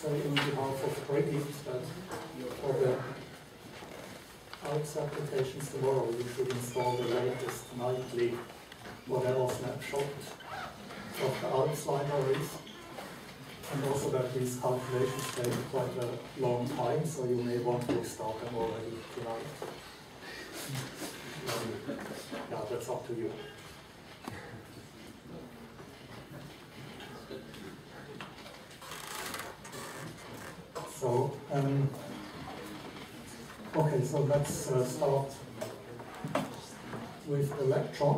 say on behalf of Brigitte that for the ALPS applications tomorrow you should install the latest nightly whatever snapshot of the ALPS libraries. And also that these calculations take quite a long time, so you may want to start them already tonight. Yeah, that's up to you. So, okay, so let's start with the lecture.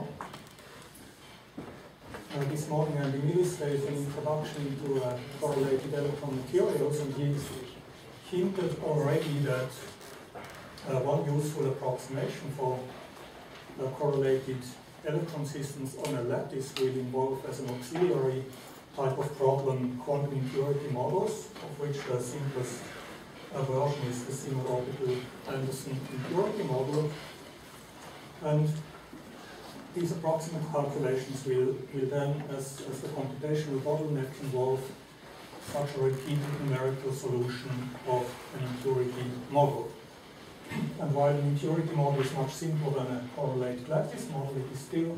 This morning Andy Mills gave an introduction into correlated electron materials, and he hinted already that one useful approximation for correlated electron systems on a lattice will involve as an auxiliary type of problem quantum impurity models, of which the simplest version is the single orbital Anderson impurity model. And these approximate calculations will then, as the computational bottleneck, involve such a repeated numerical solution of an impurity model. And while an impurity model is much simpler than a correlated lattice model, it is still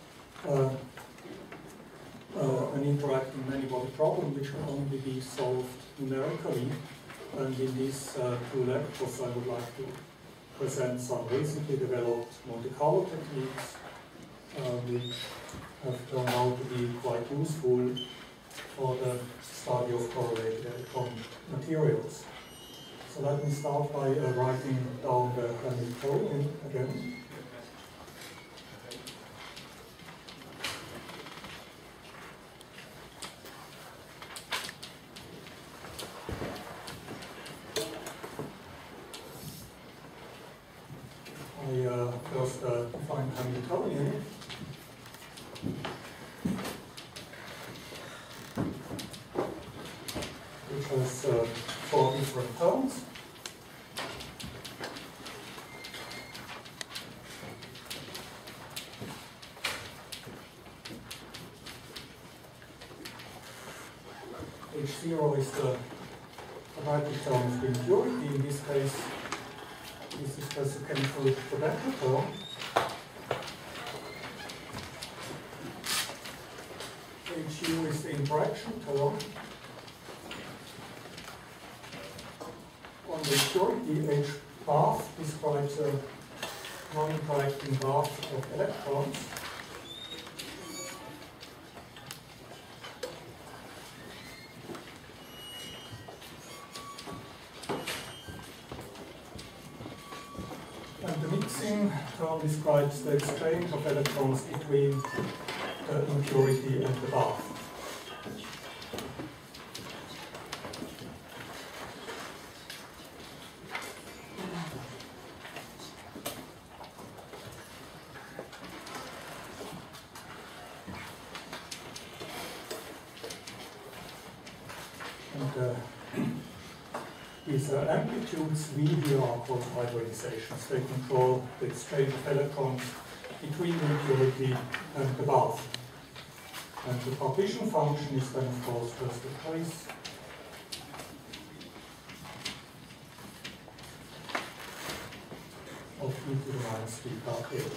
an interacting many-body problem which can only be solved numerically. And in these two lectures I would like to present some recently developed Monte Carlo techniques which have turned out to be quite useful for the study of correlated electron materials. So let me start by writing down the Hamiltonian again. I first define Hamiltonian. Which has 4 different terms. H0 is the quadratic term of the impurity. In this case, this is just a chemical potential term. HU is the interaction term. On the impurity, H bath describes a non-interacting bath of electrons. And the mixing term describes the exchange of electrons between the impurity and the bath. These amplitudes V here are called hybridizations. They control the exchange of electrons between the impurity and the bath. And the partition function is then, of course, just a trace of e to the minus beta h.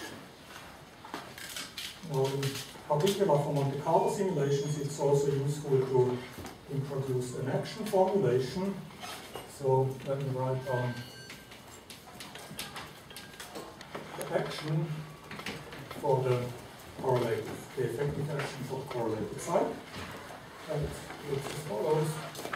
Now, in particular for Monte Carlo simulations, it's also useful to introduce an action formulation. So let me write down the action for the correlated, the effective action for the correlated site. And it looks as follows.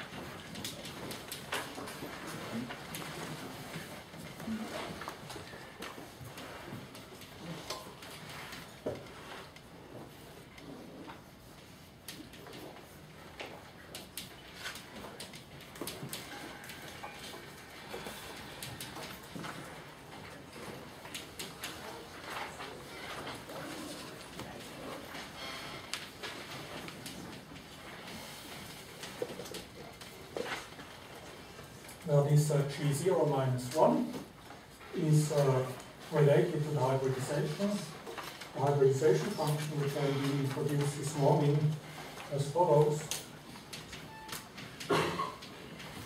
Now this G0 minus 1 is related to the hybridization. The hybridization function, which I will introduce this morning, as follows.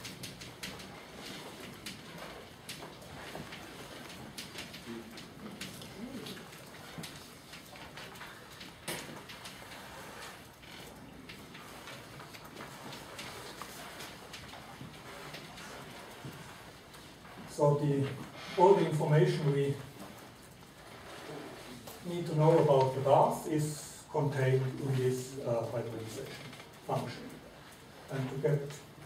So all the information we need to know about the bath is contained in this hybridization function. And to get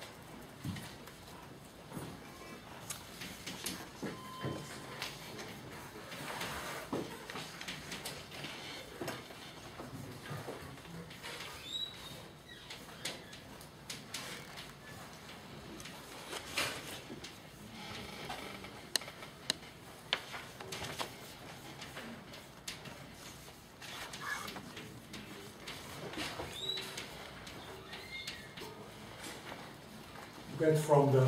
from the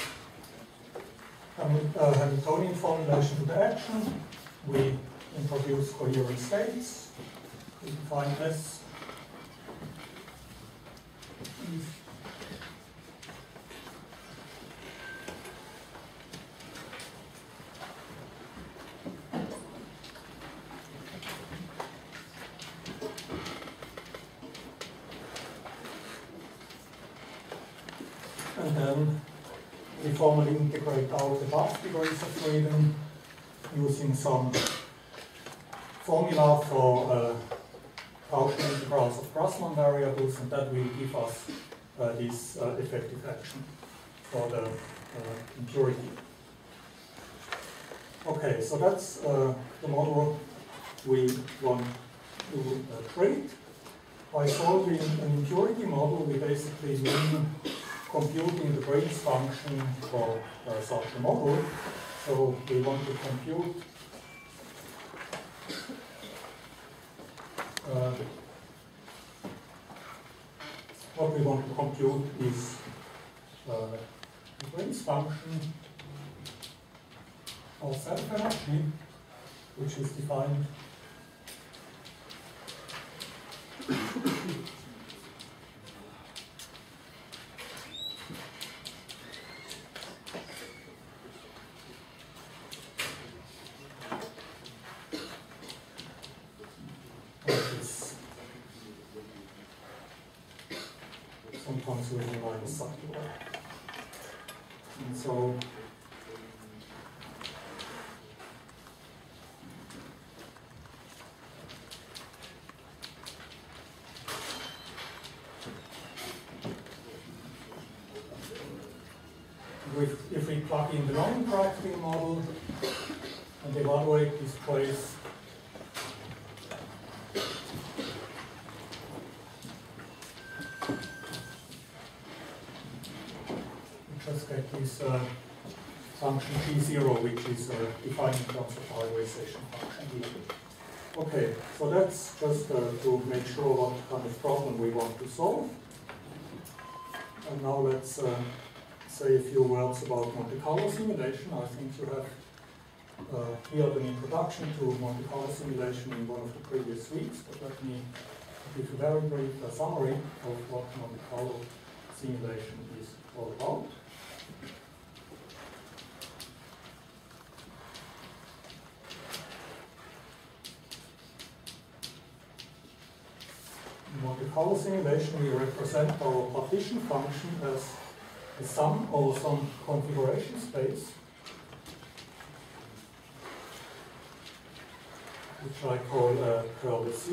Hamiltonian formulation to the action, we introduce coherent states. We define S. And then we formally integrate out the bath degrees of freedom using some formula for partial integrals of Grassmann variables, and that will give us this effective action for the impurity. Okay, so that's the model we want to treat. By solving an impurity model, we basically mean computing the Green's function for such a model. So we want to compute what we want to compute is the Green's function of self-energy, which is defined sometimes with a minus sign. And so if we plug in the non-interacting model and evaluate this place, get this function G0, which is defined in terms of the hybridization function here. Okay, so that's just to make sure what kind of problem we want to solve. And now let's say a few words about Monte Carlo simulation. I think you have here an introduction to Monte Carlo simulation in one of the previous weeks, but let me give a very brief summary of what Monte Carlo simulation is all about. In Monte Carlo simulation, we represent our partition function as a sum or some configuration space, which I call curl C.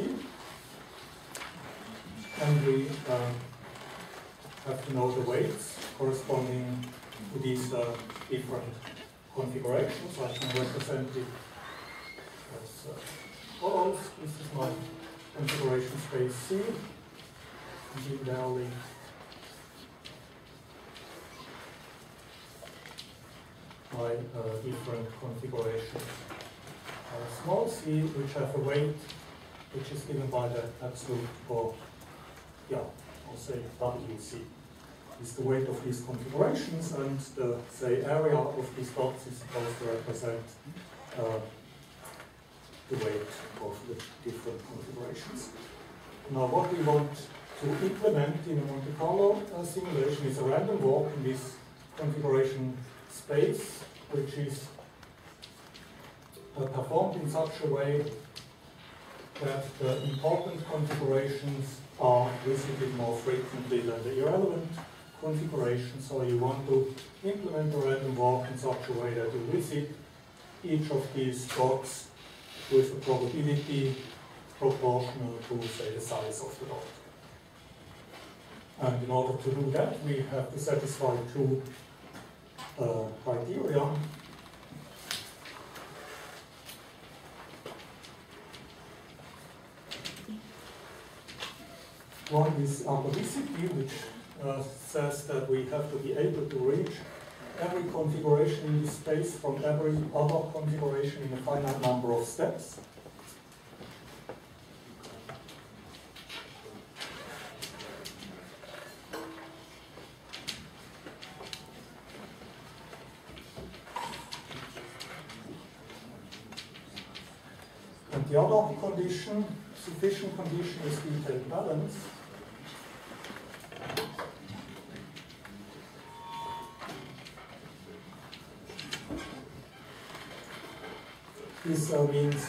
And we have to know the weights corresponding to these different configurations. I can represent it as follows. This is my configuration space C, and generally my different configurations. Small c, which have a weight which is given by the absolute, or I'll say WC, is the weight of these configurations, and the, say, area of these dots is supposed to represent the weight of the different configurations. Now what we want to implement in a Monte Carlo simulation is a random walk in this configuration space, which is performed in such a way that the important configurations are visited more frequently than the irrelevant configuration, so you want to implement a random walk in such a way that you visit each of these dots with a probability proportional to, say, the size of the dot. And in order to do that, we have to satisfy two criteria. One is atomicity, which says that we have to be able to reach every configuration in this space from every other configuration in a finite number of steps. And the other condition, sufficient condition, is detailed balance. This means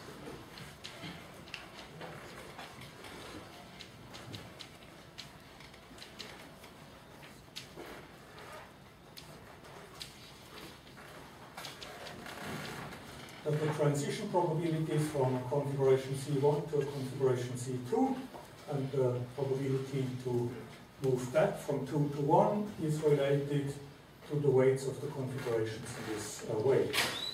that the transition probabilities from configuration C1 to configuration C2 and the probability to move back from 2 to 1 is related to the weights of the configurations in this way.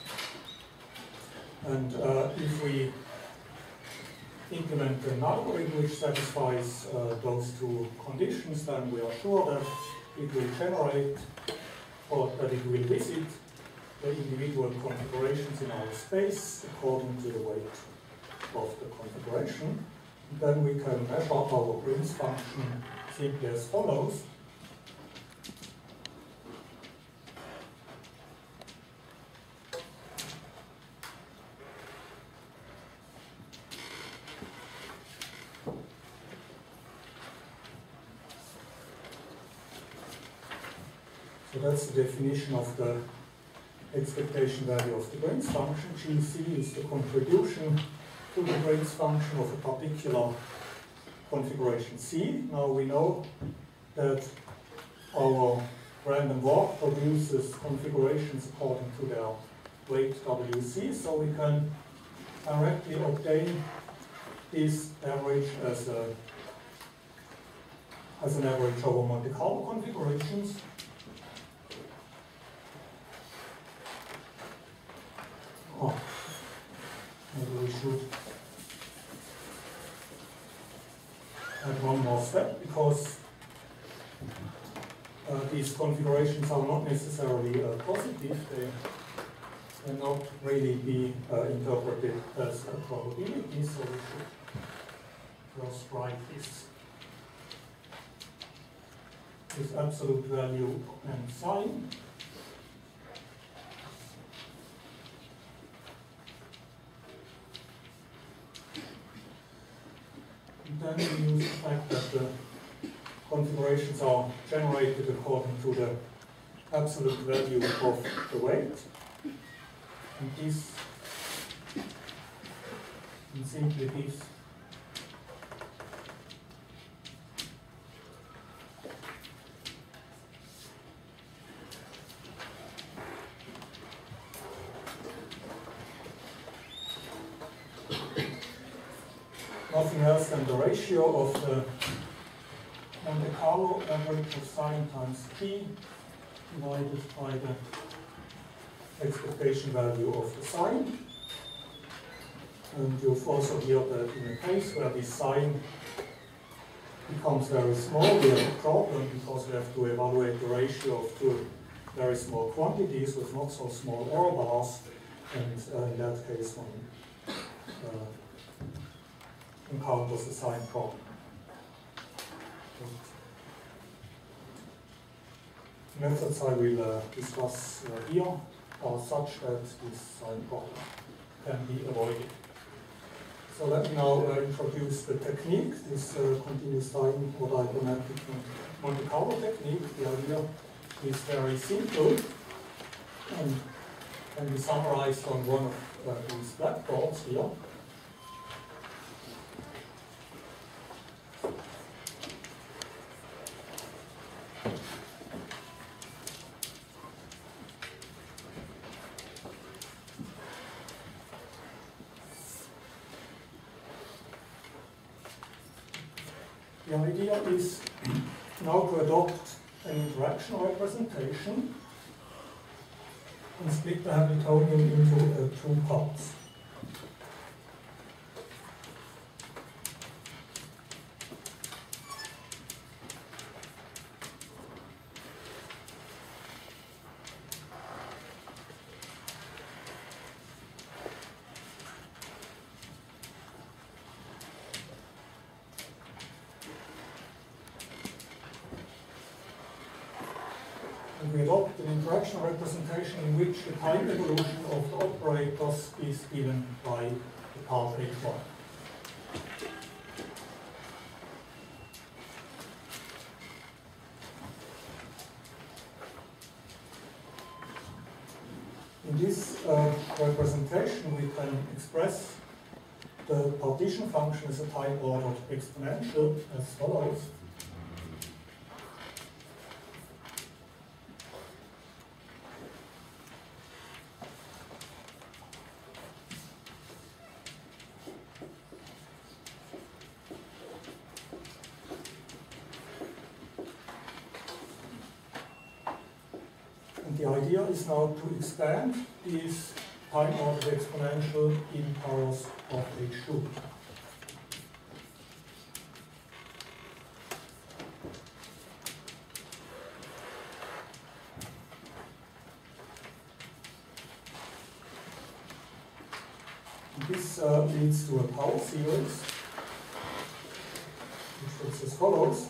And if we implement an algorithm which satisfies those two conditions, then we are sure that it will generate, or that it will visit the individual configurations in our space according to the weight of the configuration. And then we can measure our Green's function simply as follows. So that's the definition of the expectation value of the Green's function. GC is the contribution to the Green's function of a particular configuration C. Now we know that our random walk produces configurations according to their weight WC, so we can directly obtain this average as an average over Monte Carlo configurations. Oh, maybe we should add one more step, because these configurations are not necessarily positive. They cannot really be interpreted as a probability, so we should just write this absolute value and sign. Then we use the fact that the configurations are generated according to the absolute value of the weight. And this, and simply this, nothing else than the ratio of the Monte Carlo average of sine times t divided by the expectation value of the sine. And you've also heard that in a case where this sine becomes very small, we have a problem because we have to evaluate the ratio of two very small quantities with not so small error bars, and in that case one encounters the sign problem. The methods I will discuss here are such that this sign problem can be avoided. So let me now introduce the technique, this continuous time or diagrammatic Monte Carlo technique. The idea is very simple and can be summarized on one of these blackboards here. The idea is now to adopt an interaction representation and split the Hamiltonian into two parts. And we adopt an interaction representation in which the time evolution of the operators is given by the part H1. In this representation, we can express the partition function as a time-ordered exponential as follows. The idea is now to expand this time-ordered exponential in powers of H2. This leads to a power series, which looks as follows.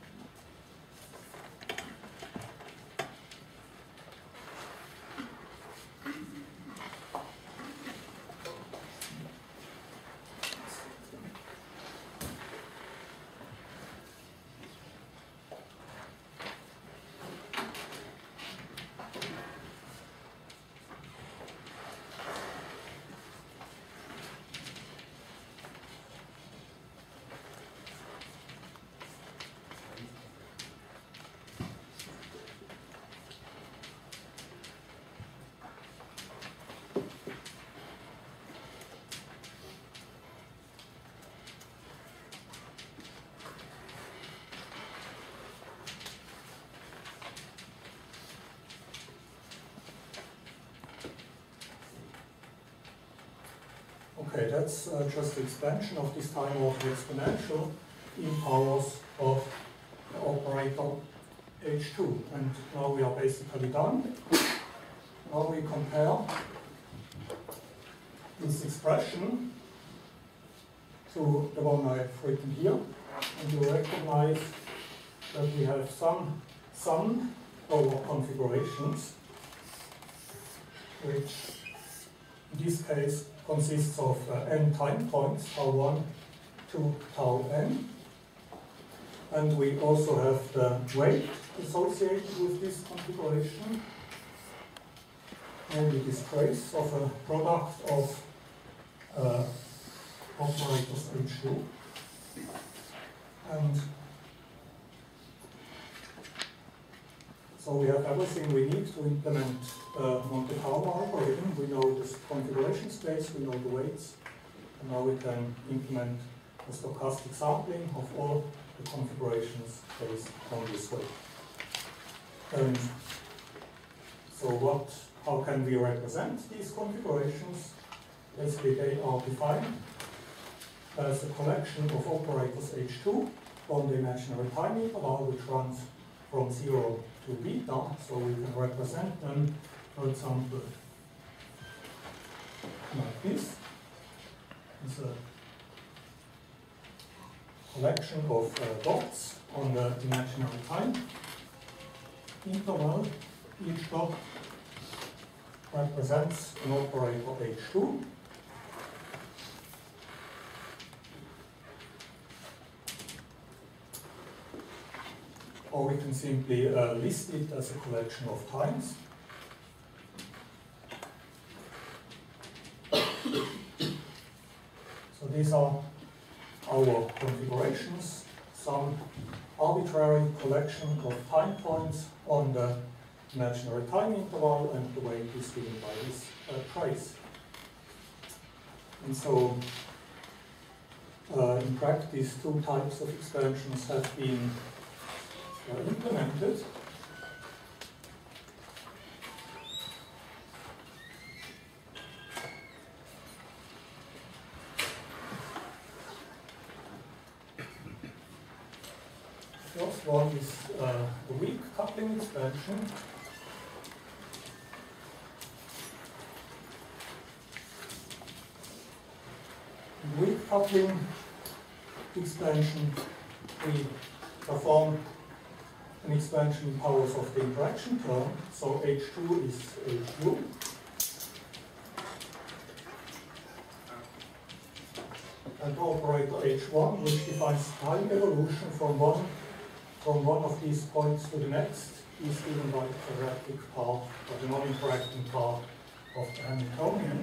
Okay, that's just the expansion of this time-ordered exponential in powers of the operator H2. And now we are basically done. Now we compare this expression to the one I've written here. And you recognize that we have some sum over configurations, which in this case consists of n time points, tau 1 to tau n. And we also have the weight associated with this configuration, namely this trace of a product of operators H2. And so we have everything we need to implement Monte Carlo algorithm. We know the configuration space, we know the weights, and now we can implement the stochastic sampling of all the configurations based on this way. And so how can we represent these configurations? Basically, they are defined as a collection of operators H2 on the imaginary time interval, which runs from 0 to beta, so we can represent them, for example, like this. It's a collection of dots on the imaginary time interval. Each dot represents an operator H2. Or we can simply list it as a collection of times. So these are our configurations, some arbitrary collection of time points on the imaginary time interval, and the weight is given by this trace. And so in practice, two types of expansions have been implemented. The first one is the weak coupling expansion. In weak coupling expansion, we perform an expansion in powers of the interaction term, so H2 is HU. And the operator H1, which defines time evolution from one of these points to the next, is given by the quadratic part, or the non-interacting part of the Hamiltonian.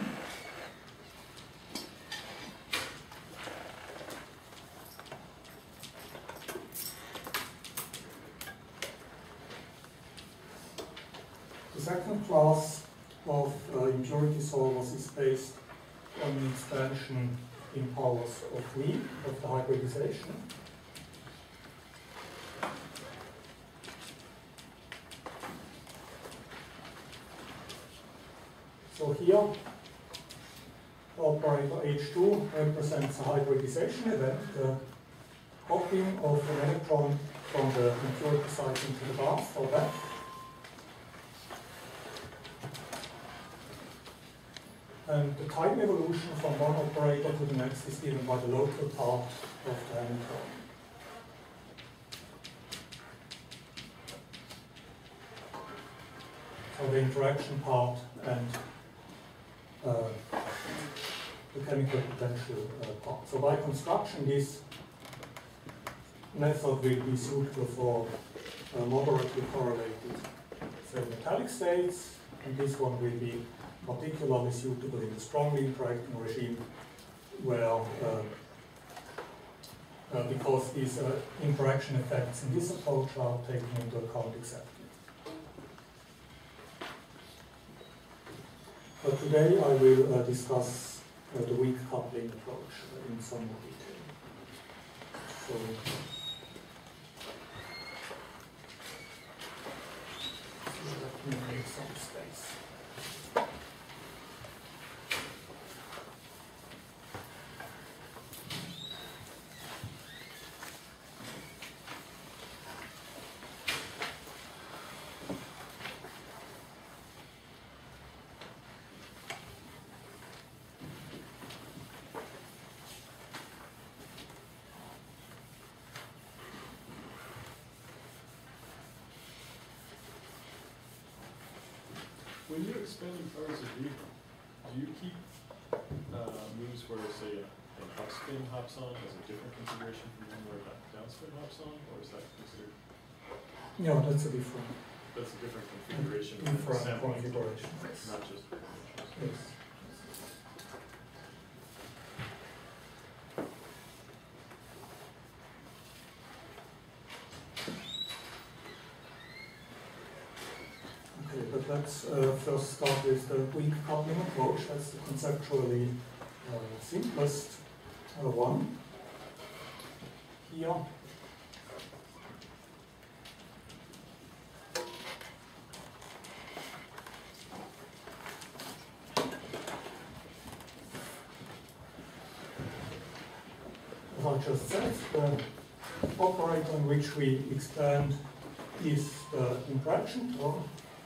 The second class of impurity solvers is based on an expansion in powers of V, of the hybridization. So here, the operator H2 represents a hybridization event, the hopping of an electron from the impurity site into the bath or back. And the time evolution from one operator to the next is given by the local part of the Hamiltonian. So the interaction part and the chemical potential part. So by construction, this method will be suitable for moderately correlated, say, metallic states, and this one will be particularly suitable in the strongly interacting regime, where because these interaction effects in this approach are taken into account exactly. But today I will discuss the weak coupling approach in some more detail. So, let me make some space. When you're expanding powers of V, do you keep moves where, say, an upspin hops on as a different configuration from one where a downspin hops on, or is that considered? No, that's a different. That's a different configuration. Different configuration. Not just. Yes. But let's first start with the weak coupling approach. That's the conceptually simplest one. Here, as I just said, the operator in which we expand is the interaction term.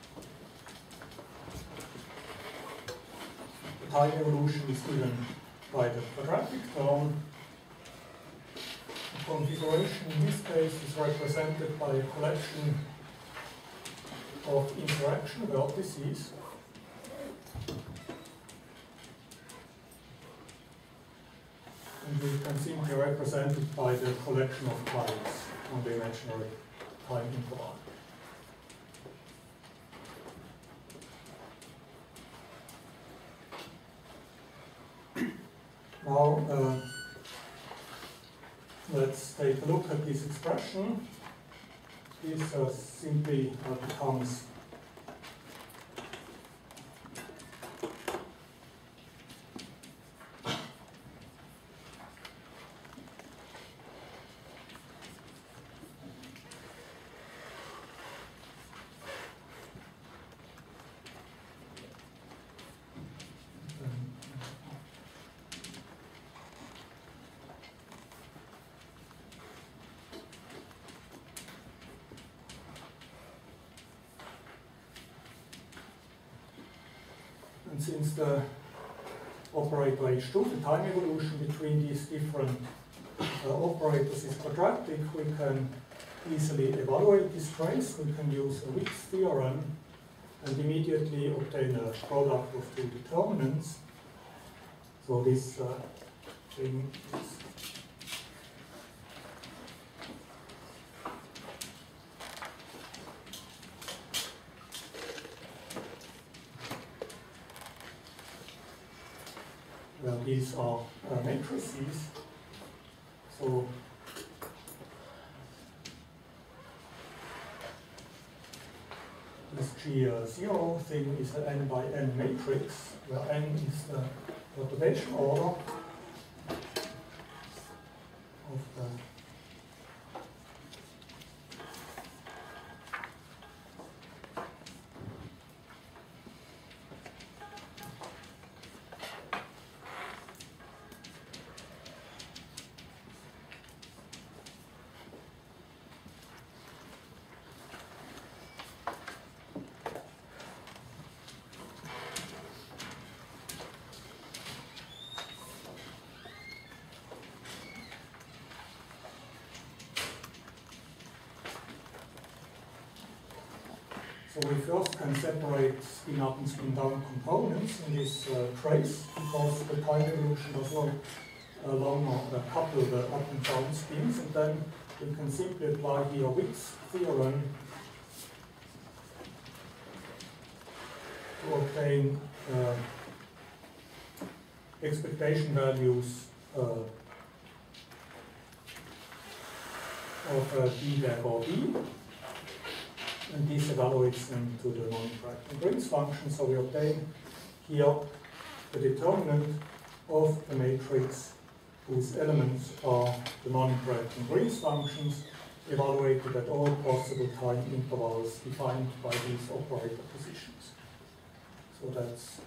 Time evolution is given by the quadratic term. The configuration in this case is represented by a collection of interaction vertices. And we can simply represent it by the collection of times on the imaginary time interval. Now, let's take a look at this expression. This simply becomes And since the operator H2, the time evolution between these different operators is quadratic, we can easily evaluate this trace. We can use a Wick's theorem and immediately obtain a product of two determinants. So this thing is well, these are matrices. So this G0 thing is an n by n matrix, where n is the perturbation order of the So we first can separate spin up and spin down components in this trace, because the time evolution does not longer couple the up and down spins, and then we can simply apply here Wick's theorem to obtain expectation values of d dag or b. And this evaluates them to the non-interacting Green's function. So we obtain here the determinant of the matrix whose elements are the non-interacting Green's functions evaluated at all possible time intervals defined by these operator positions. So that's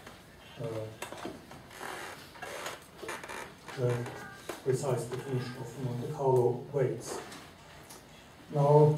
the precise definition of Monte Carlo weights. Now,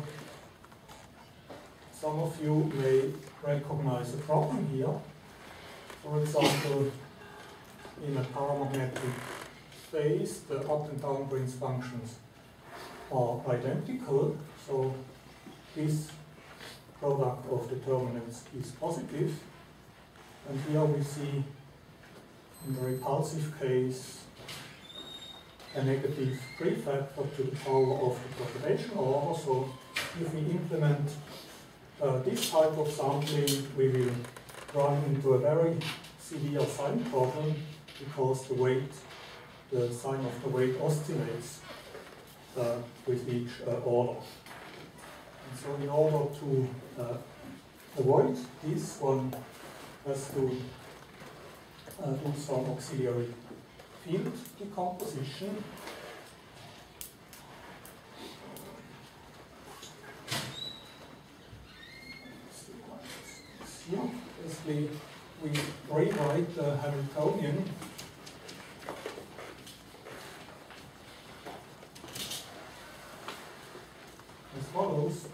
some of you may recognize a problem here. For example, in a paramagnetic phase, the up and down Green's functions are identical, so this product of determinants is positive. And here we see, in the repulsive case, a negative prefactor to the power of the perturbation order. So if we implement this type of sampling, we will run into a very severe sign problem, because the weight, the sign of the weight oscillates with each order. And so in order to avoid this, one has to do some auxiliary field decomposition. Here, basically, we rewrite the Hamiltonian as follows.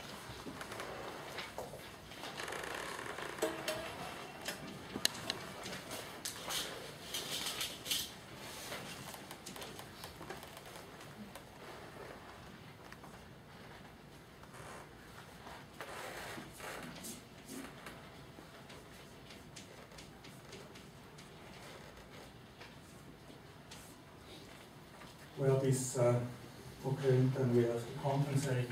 Where this okay, then we have to compensate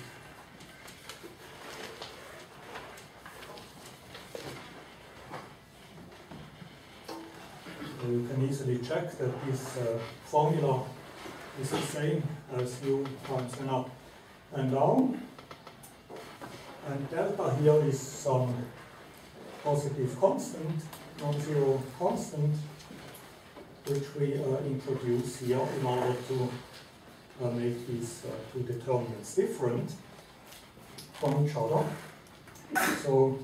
so you can easily check that this formula is the same as u times n up and down, and delta here is some positive constant, non-zero constant, which we introduce here in order to make these two determinants different from each other. So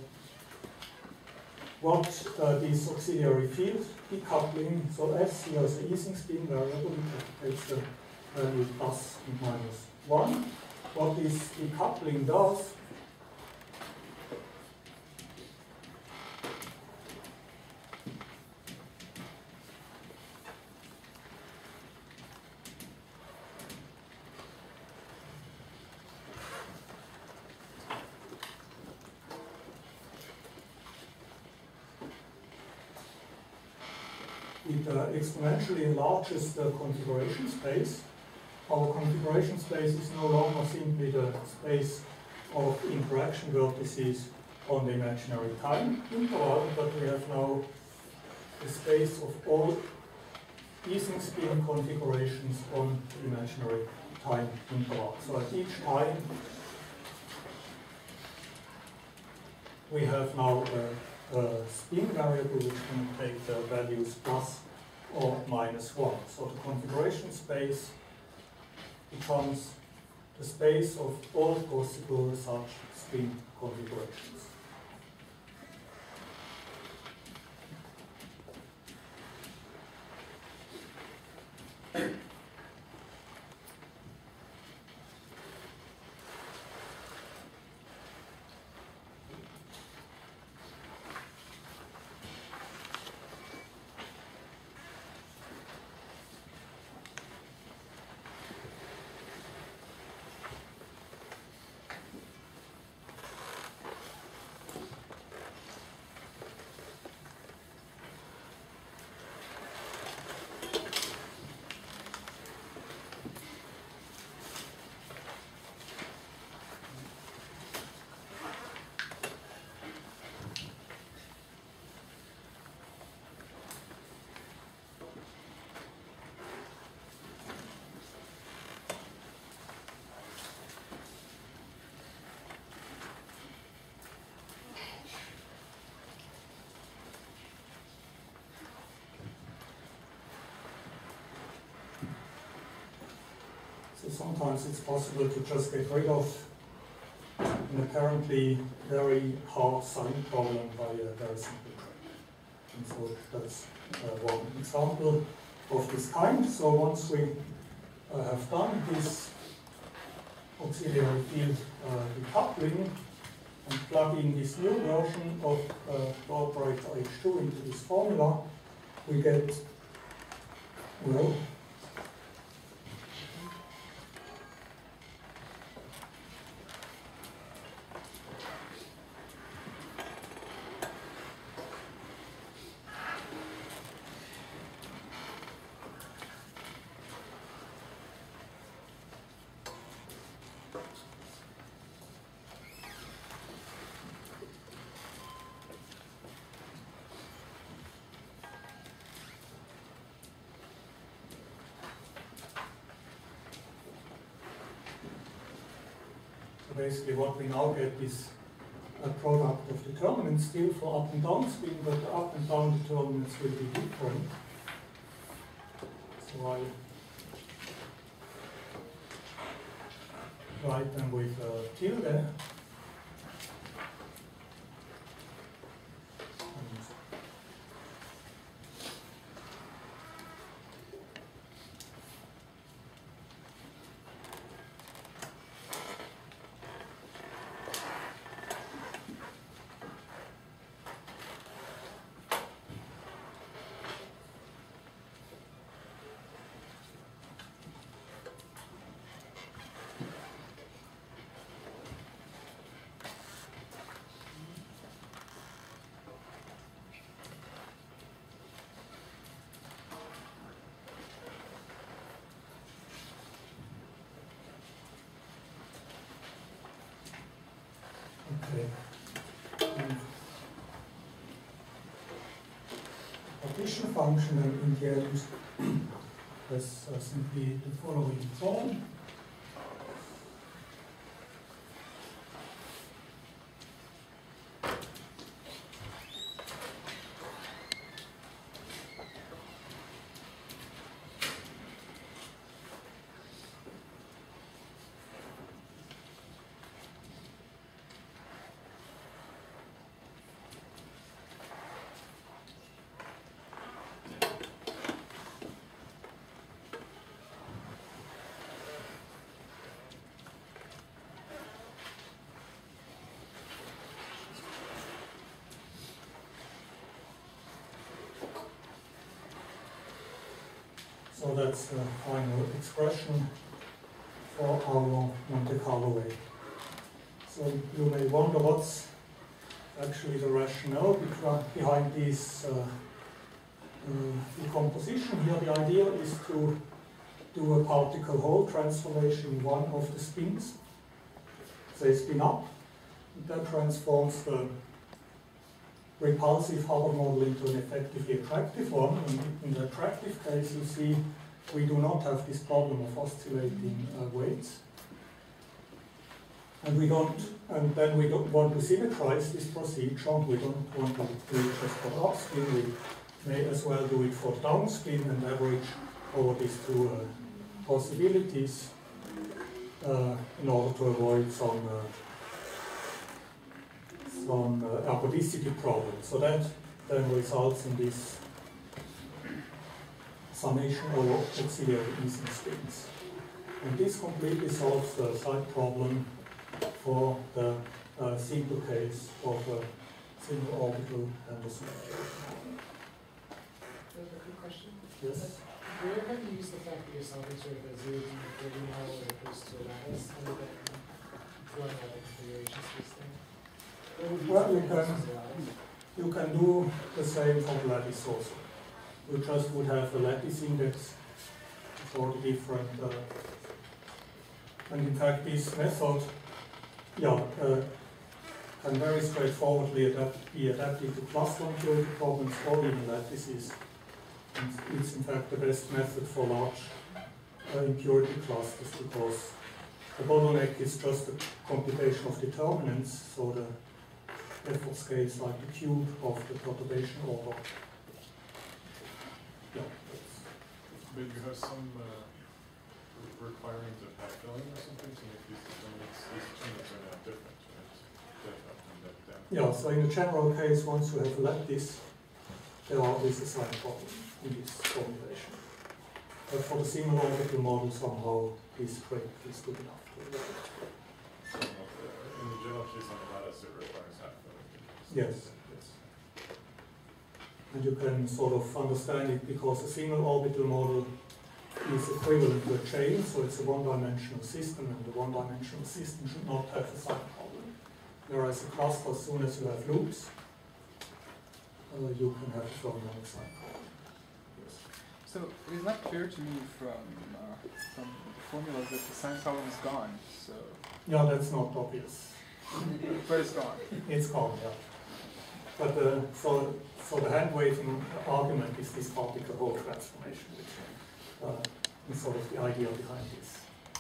what this auxiliary field decoupling, so S here is the Ising spin variable, it takes the value plus and minus 1. What this decoupling does it exponentially enlarges the configuration space. Our configuration space is no longer simply the space of interaction vertices on the imaginary time interval, but we have now the space of all Ising spin configurations on the imaginary time interval. So at each time we have now a spin variable which can take the values plus or minus 1. So the configuration space becomes the space of all possible such spin configurations. So sometimes it's possible to just get rid of an apparently very hard sign problem by a very simple trick. And so that's one example of this kind. So once we have done this auxiliary field decoupling and plug in this new version of the operator H2 into this formula, we get, well, basically what we now get is a product of determinants still for up and down spin, but the up and down determinants will be different. So I write them with tilde. Okay. Partition function in the end has simply the following form. So that's the final expression for our Monte Carlo wave. So you may wonder what's actually the rationale behind these decomposition. Here the idea is to do a particle Hall transformation in one of the spins. They spin up, that transforms the repulsive Hubbard model into an effectively attractive one. And in the attractive case, you see we do not have this problem of oscillating weights. And then we don't want to symmetrize this procedure. We don't want to do it just for upspin. We may as well do it for downspin and average over these two possibilities in order to avoid some ergodicity problems. So that then results in this summation over auxiliary easing spins. And this completely solves the side problem for the simple case of a single orbital Anderson. A quick question? Yes? Where have you used the fact that you're solving sort of a 0 to infinity model as opposed to a lattice, other than throwing out the configurations for this thing? Well, you can do the same for the lattice also. You just would have a lattice index for the different, and in fact this method, can very straightforwardly be adapted to cluster impurity problems or even lattices. And it's in fact the best method for large impurity clusters because the bottleneck is just a computation of determinants, so the effort scale is like the cube of the perturbation order. Yeah. But you have some requirement of backfilling or something to make these determinants are now different, right? That up and that down. Yeah, so in the general case, once you have a lattice, there is a sign problem in this formulation. But for the single orbital model, somehow this trick is good enough to work. So in the general case on the lattice, it requires backfilling. Yes. And you can sort of understand it because a single orbital model is equivalent to a chain, so it's a one-dimensional system, and the one-dimensional system should not have a sign problem. Whereas a cluster, as soon as you have loops, you can have a fermionic sign problem. Yes. So it is not clear to me from the formulas that the sign problem is gone. So Yeah, that's not obvious. but it's gone. It's gone, yeah. But so the hand-waving argument is this particle Hall transformation, which is sort of the idea behind this.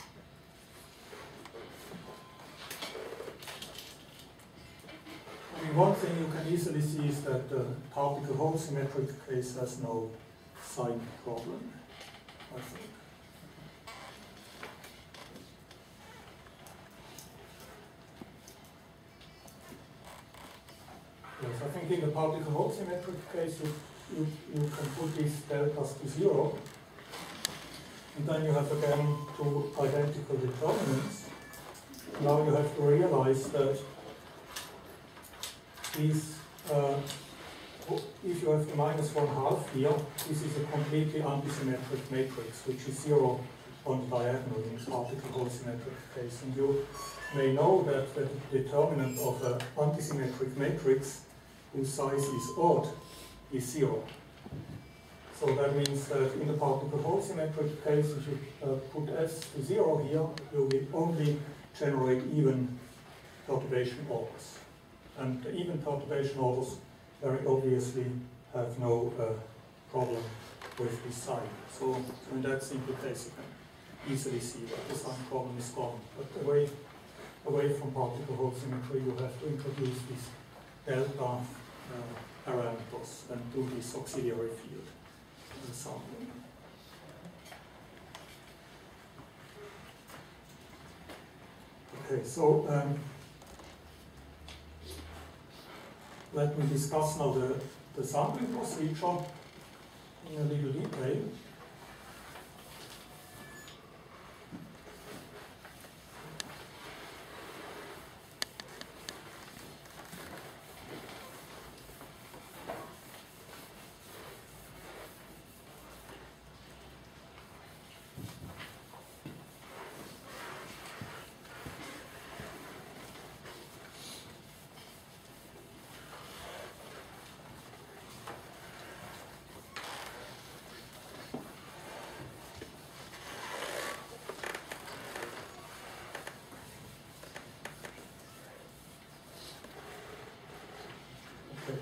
I mean, one thing you can easily see is that the particle Hall symmetric case has no sign problem, I think. Yes, I think in the particle Hall symmetric case, you can put these deltas to 0, and then you have again two identical determinants. Now you have to realize that these, if you have the -1/2 here, this is a completely antisymmetric matrix, which is 0 on diagonal in the particle Hall symmetric case. And you may know that the determinant of an antisymmetric matrix whose size is odd is 0. So that means that in the particle Hall symmetric case, if you put S to 0 here, you will only generate even perturbation orders. And the even perturbation orders very obviously have no problem with this sign. So in that simple case, you can easily see that the sign problem is gone. But away from particle Hall symmetry, you have to introduce these delta parameters and do this auxiliary field sampling. Okay, so let me discuss now the sampling procedure in a little detail. Okay.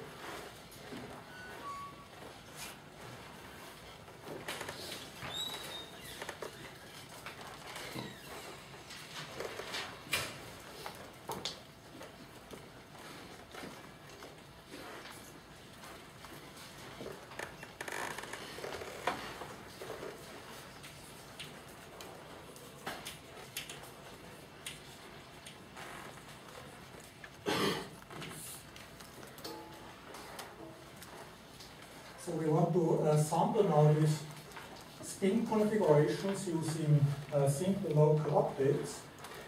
So we want to sample now these spin configurations using simple local updates.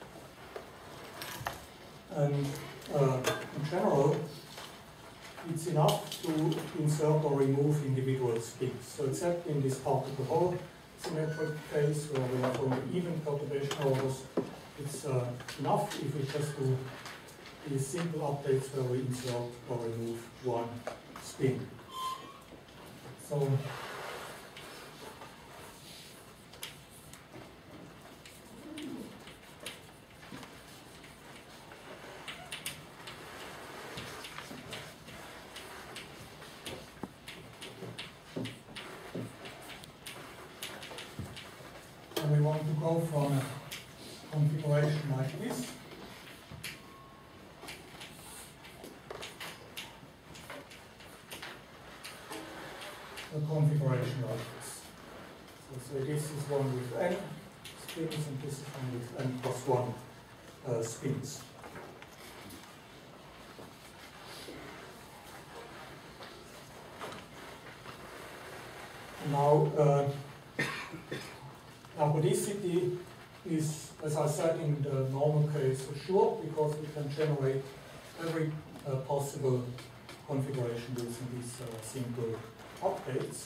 And in general, it's enough to insert or remove individual spins. So except in this particle Hall symmetric case where we have only even perturbation orders, it's enough if we just do these simple updates where we insert or remove one spin. So and we want to go from a configuration like this a configuration like this. So this is one with n spins and this is one with n plus 1 spins. Now, ergodicity is, as I said, in the normal case assured because we can generate every possible configuration using these simple updates.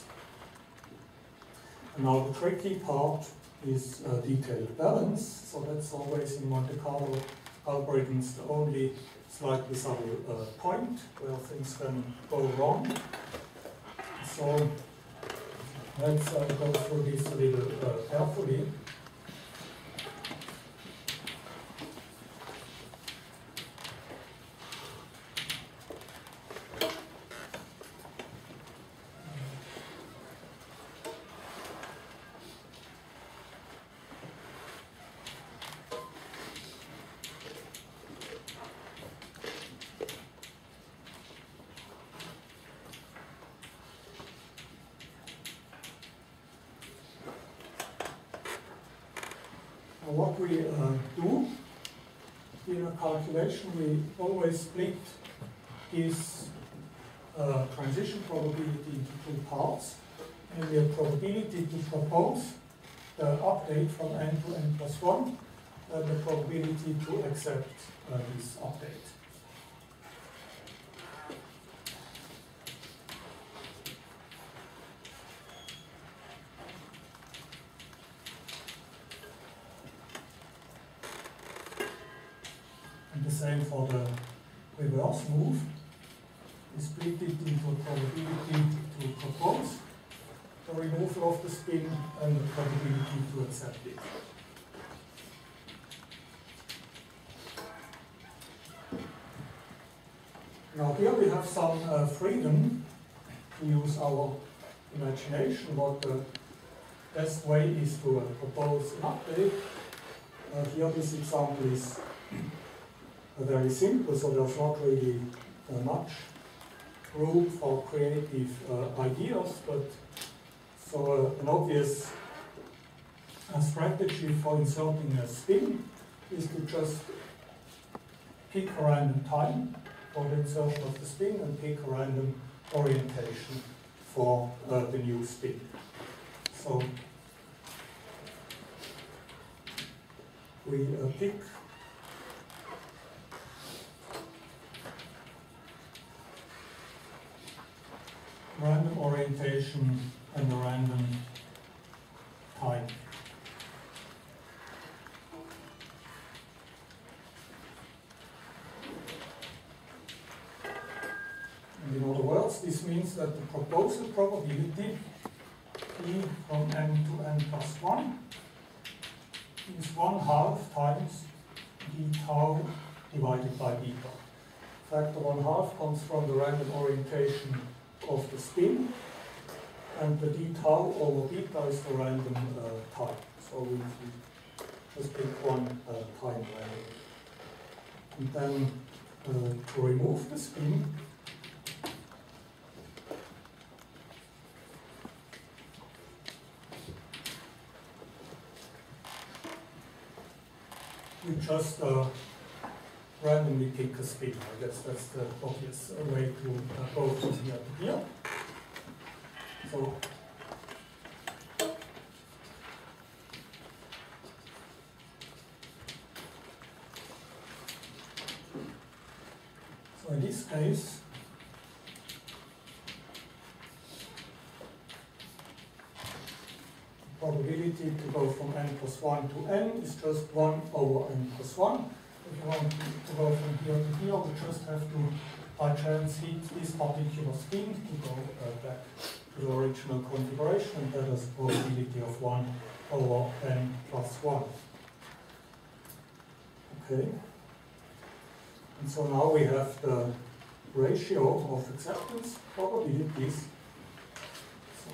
And now the tricky part is detailed balance. So that's always in Monte Carlo algorithms the only slightly subtle point where things can go wrong. So let's go through this a little carefully. What we do in a calculation, we always split this transition probability into two parts, and the probability to propose the update from n to n plus 1, and the probability to accept this update. The same for the reverse move. We split it into a probability to propose the removal of the spin and the probability to accept it. Now here we have some freedom to use our imagination what the best way is to propose an update. Here this example is very simple, so there's not really much room for creative ideas, but so an obvious strategy for inserting a spin is to just pick a random time for the insertion of the spin and pick a random orientation for the new spin. So we pick random orientation and a random time. And in other words, this means that the proposal probability P from n to n plus 1 is 1/2 times d tau divided by beta. factor 1/2 comes from the random orientation of the spin, and the d tau over beta is the random time. So we just pick one time value. And then to remove the spin, we just randomly pick a spin. I guess that's the obvious way to go from here to here. So in this case, probability to go from n plus 1 to n is just 1 over n plus 1. If you want to go from here to here, we just have to, by chance, hit this particular spin to go back to the original configuration, and that has a probability of 1 over n plus 1. Okay. And so now we have the ratio of acceptance probabilities. So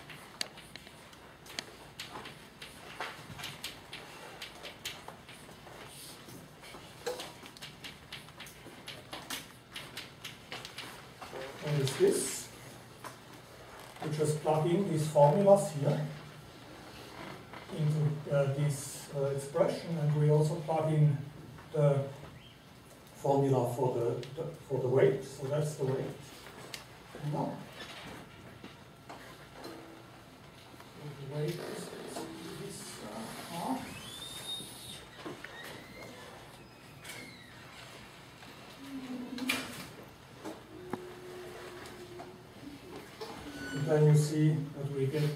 what is this? We just plug in these formulas here into this expression, and we also plug in the formula for the weight. So that's the weight. Now, so the weight is basically this R. And then you see that we get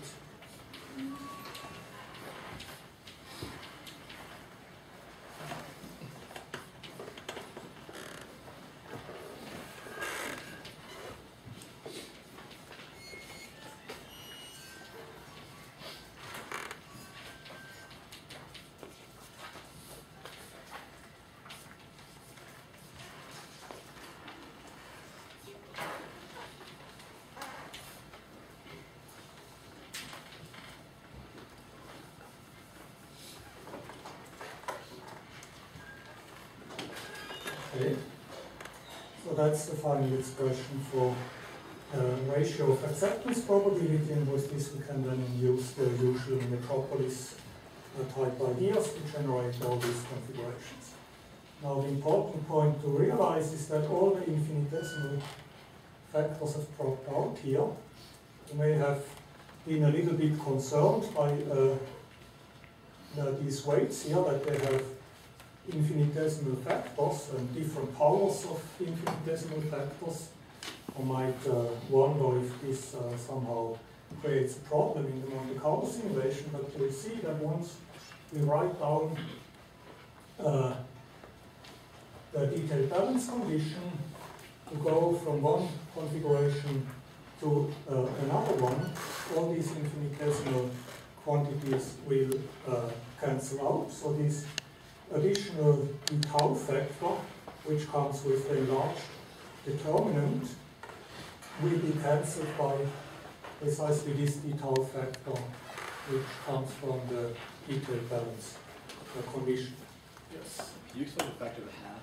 okay. So that's the final expression for ratio of acceptance probability, and with this we can then use the usual metropolis type ideas to generate all these configurations. Now the important point to realize is that all the infinitesimal factors have dropped out here. You may have been a little bit concerned by these weights here, that they have infinitesimal factors and different powers of infinitesimal factors. I might wonder if this somehow creates a problem in the Monte Carlo simulation, but you'll see that once we write down the detailed balance condition to go from one configuration to another one, all these infinitesimal quantities will cancel out. So this additional d tau factor, which comes with a large determinant, will be cancelled by precisely this d tau factor, which comes from the detailed balance condition. Yes. Can you explain the factor of half?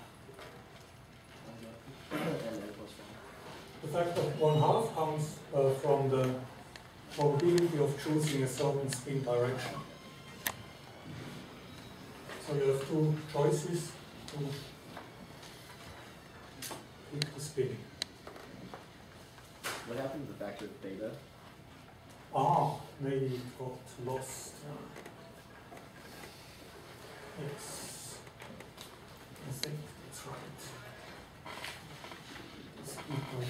And n plus 1. The factor of 1/2 comes from the probability of choosing a certain spin direction. So you have two choices to pick the spin. What happened to the factor of beta? Maybe it got lost. Yes, I think that's right. Let's keep going.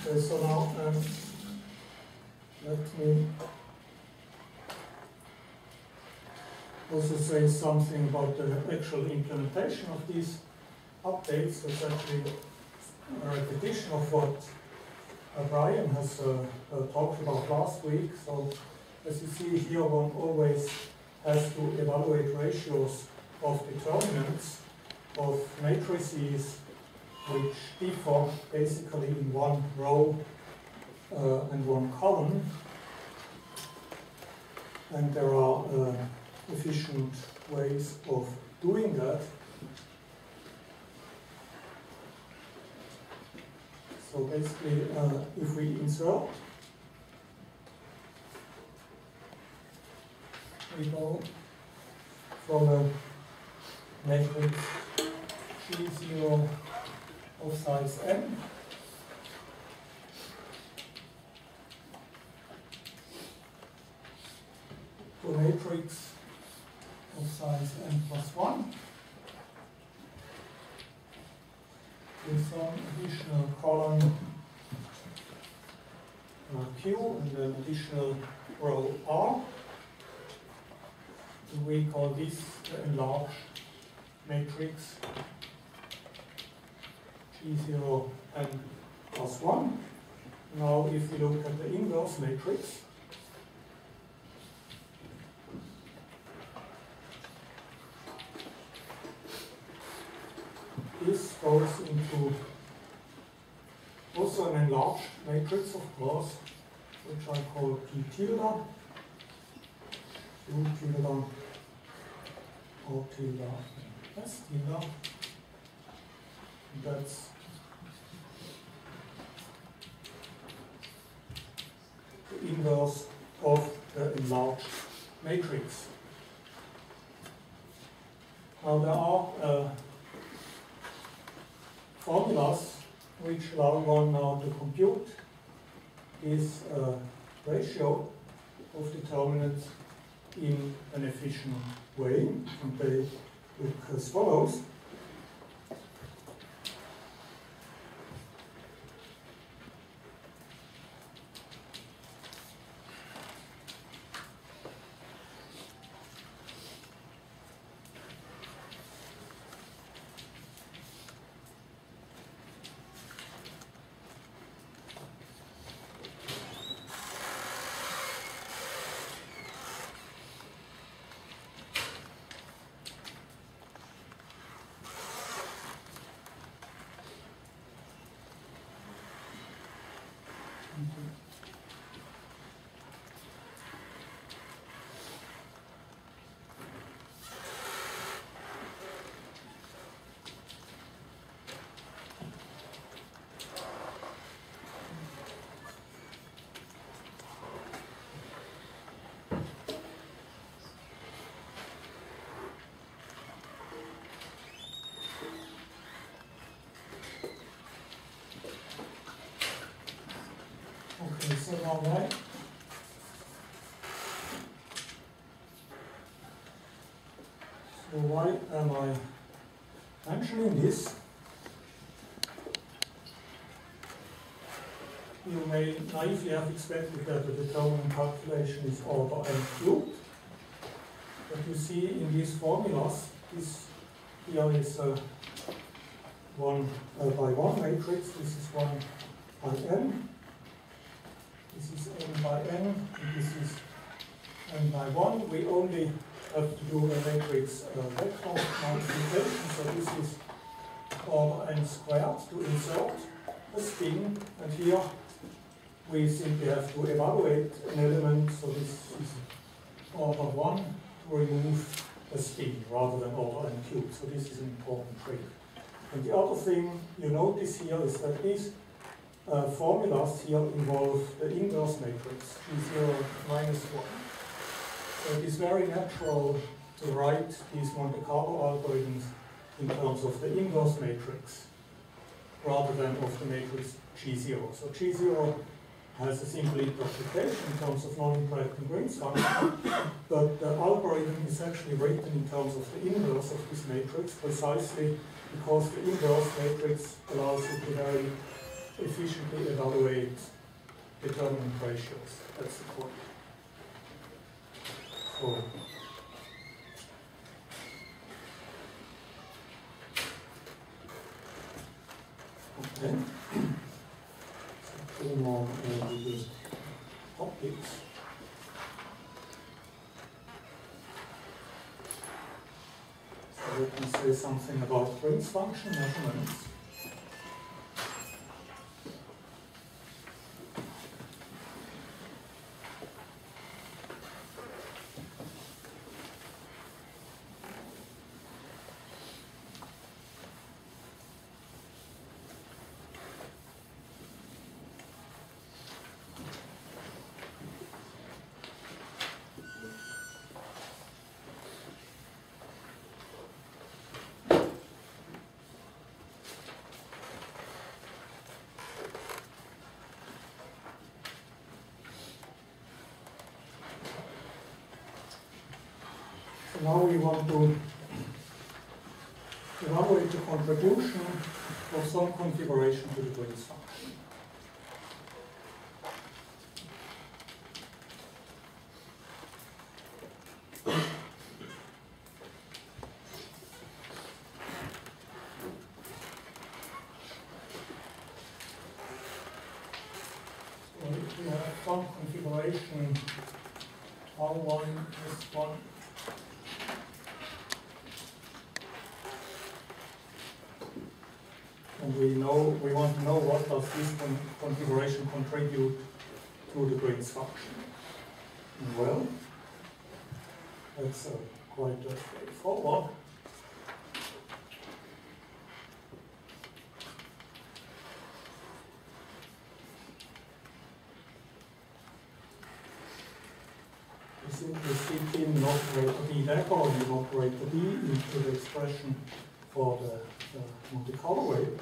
Okay, so now let me also say something about the actual implementation of these updates. That's actually a repetition of what Brian has talked about last week. So as you see here, one always has to evaluate ratios of determinants of matrices which differ basically in one row and one column. And there are efficient ways of doing that. So basically, if we insert, we go from a matrix G0 of size n to a matrix of size n plus 1 with some additional column Q and an additional row R. And we call this the enlarged matrix G0 n plus 1. Now if we look at the inverse matrix, this goes into also an enlarged matrix, of course, which I call P tilde, U tilde, O tilde, S tilde. That's the inverse of the enlarged matrix. Now there are formulas which allow one now to compute this ratio of determinants in an efficient way, and they look as follows. Okay, so now why? So why am I mentioning this? You may naively have expected that the determinant calculation is order n cubed. But you see in these formulas, this here is a 1 by 1 matrix, this is 1 by n. This is n by n, and this is n by 1. We only have to do a matrix vector multiplication, so this is order n squared to insert a spin, and here we simply have to evaluate an element, so this is order 1 to remove a spin rather than order n cubed, so this is an important trick. And the other thing you notice here is that these formulas here involve the inverse matrix, G0 minus 1. So it is very natural to write these Monte Carlo algorithms in terms of the inverse matrix rather than of the matrix G0. So G0 has a simple interpretation in terms of non-interacting Green's function, but the algorithm is actually written in terms of the inverse of this matrix precisely because the inverse matrix allows you to vary efficiently evaluate determinant ratios. That's the point. So, okay. So, 2 more little topics. So, we can say something about Green's function measurements. Now we want to evaluate the contribution of some configuration to the Green's function. So if we have some configuration R1 S1 and we want to know what does this configuration contribute to the Green's function. Well, that's quite straightforward. We simply stick in an operator D dagger or an operator D into the expression for the Monte Carlo weight.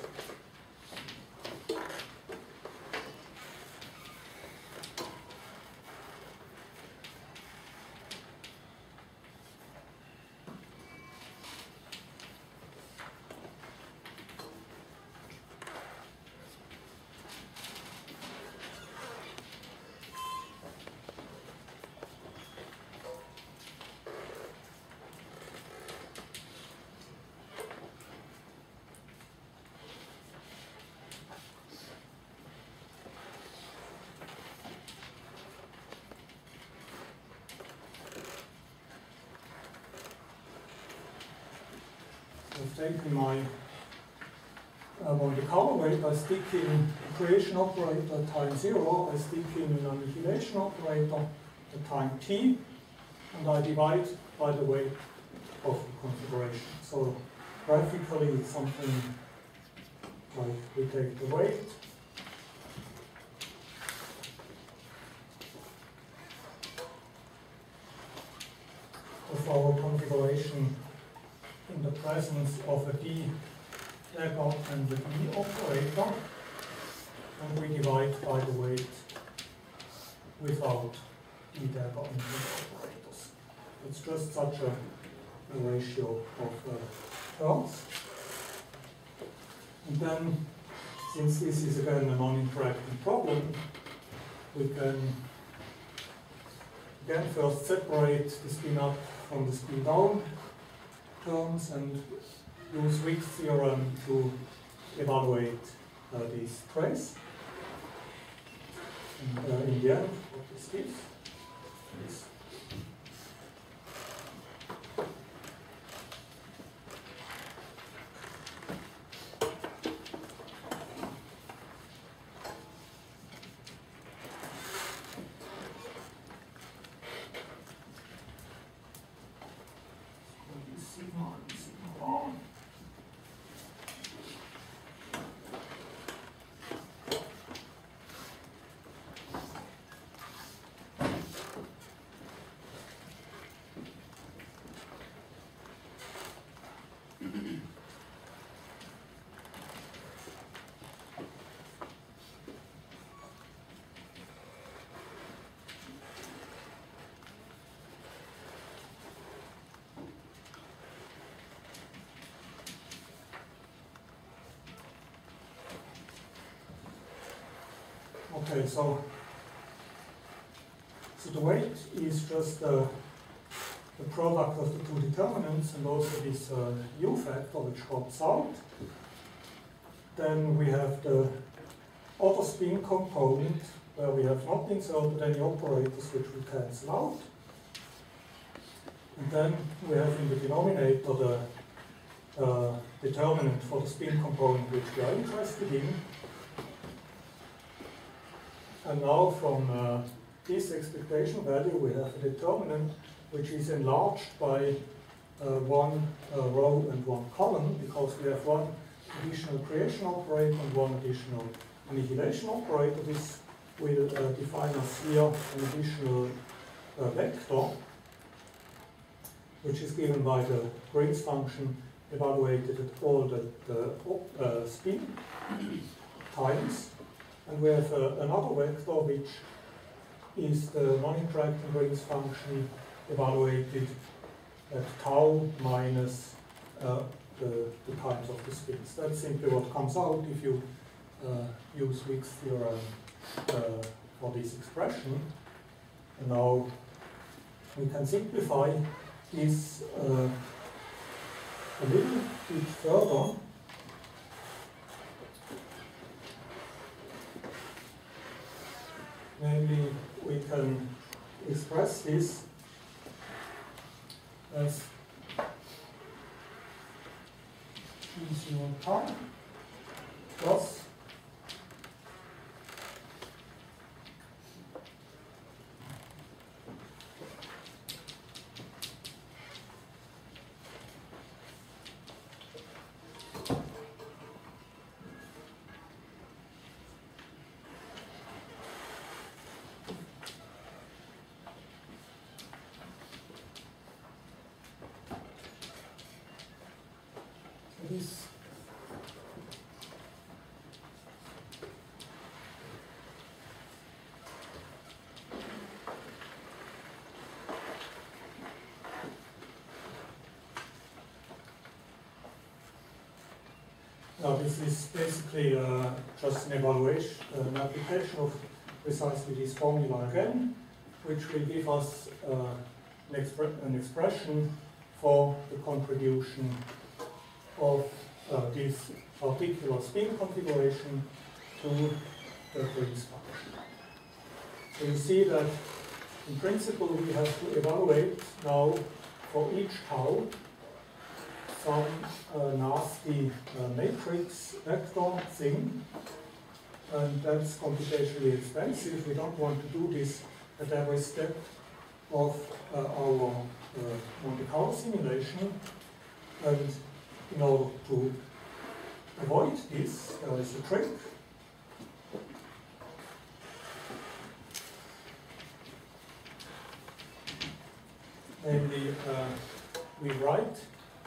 I've taken my Monte Carlo weight, I stick in a creation operator at time 0, I stick in an annihilation operator at time t, and I divide by the weight of the configuration. So graphically it's something like we take the weight, of our configuration in the presence of a D dagger and the D operator, and we divide by the weight without D dagger and D operators. It's just such a ratio of terms. And then, since this is again a non-interacting problem, we can again first separate the spin up from the spin down terms and use Wick's theorem to evaluate these trace. And in the end, what this gives is sigma and sigma 1. Okay, so the weight is just the product of the two determinants and also this u factor which drops out. Then we have the other spin component where we have not inserted any operators which we cancel out. And then we have in the denominator the determinant for the spin component which we are interested in. And now from this expectation value we have a determinant which is enlarged by one row and one column, because we have one additional creation operator and one additional annihilation operator. This will define us here an additional vector, which is given by the Green's function evaluated at all the spin times. And we have another vector which is the non-interacting Green's function evaluated at tau minus the times of the spins. That's simply what comes out if you use Wick's theorem for this expression. And now we can simplify this a little bit further. Namely, we can express this as T0 tau plus this now this is basically just an evaluation, an application of precisely this formula again, which will give us an expression for the contribution of this particular spin configuration to the Green's function. So you see that in principle we have to evaluate now for each tau some nasty matrix vector thing, and that's computationally expensive. We don't want to do this at every step of our Monte Carlo simulation, and in order to avoid this, there is a trick. Namely, we write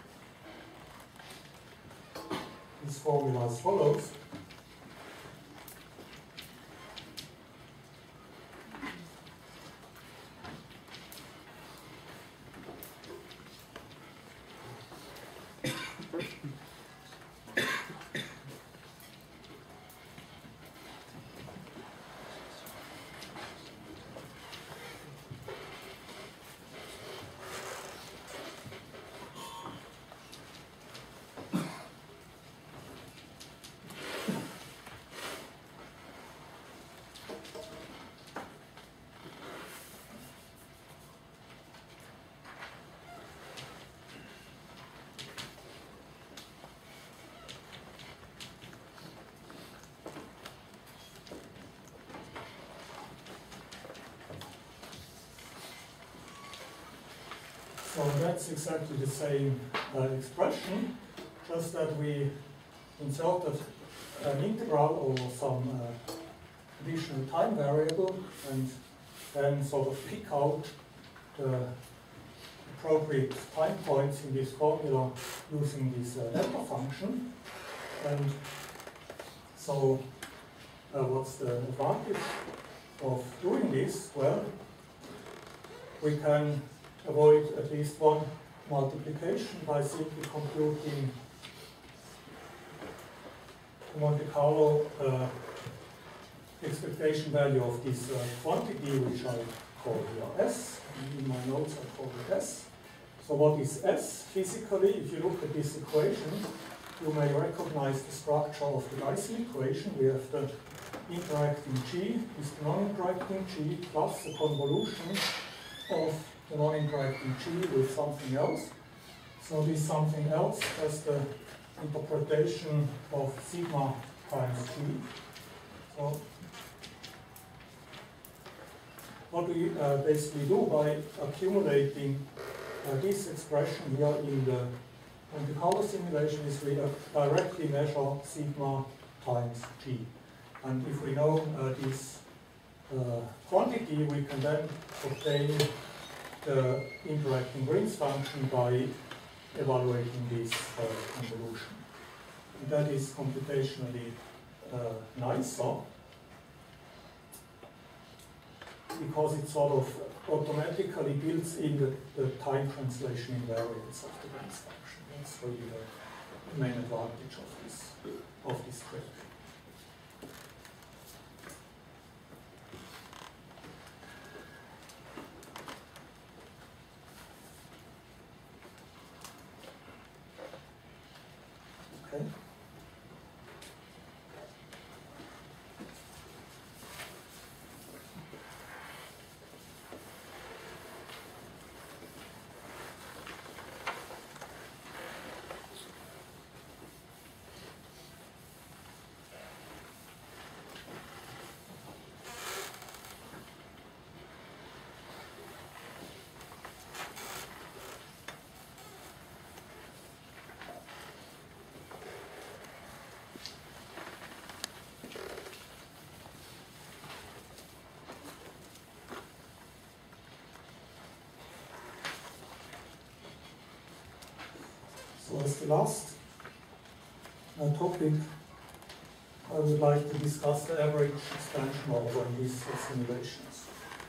this formula as follows. So that's exactly the same expression, just that we inserted an integral over some additional time variable and then sort of pick out the appropriate time points in this formula using this delta function. And so what's the advantage of doing this? Well, we can avoid at least one multiplication by simply computing Monte Carlo expectation value of this quantity, which I call here S. In my notes I call it S. So what is S physically? If you look at this equation, you may recognize the structure of the Dyson equation. We have the interacting G is the non-interacting G plus the convolution of the non-interacting G with something else. So this something else has the interpretation of sigma times G. So what we basically do by accumulating this expression here in the Monte Carlo simulation is we directly measure sigma times G. And if we know this quantity, we can then obtain the interacting Green's function by evaluating this convolution. And that is computationally nicer because it sort of automatically builds in the time translation invariance of the Green's function. That's really the main advantage of this trick. Okay. So as the last topic, I would like to discuss the average expansion order in these simulations.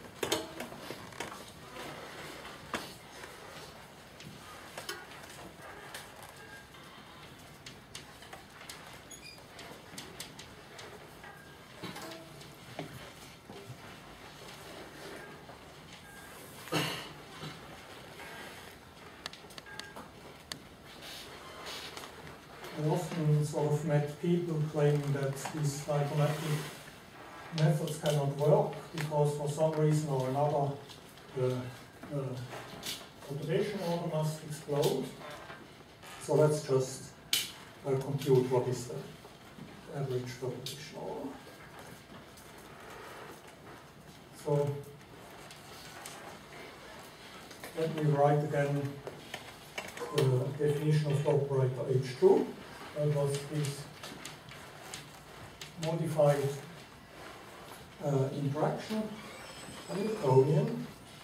I often sort of met people claiming that these diagrammatic methods cannot work because for some reason or another the propagation order must explode. So let's just compute what is the average propagation order. So let me write again the definition of the operator H2. That was this modified interaction Hamiltonian.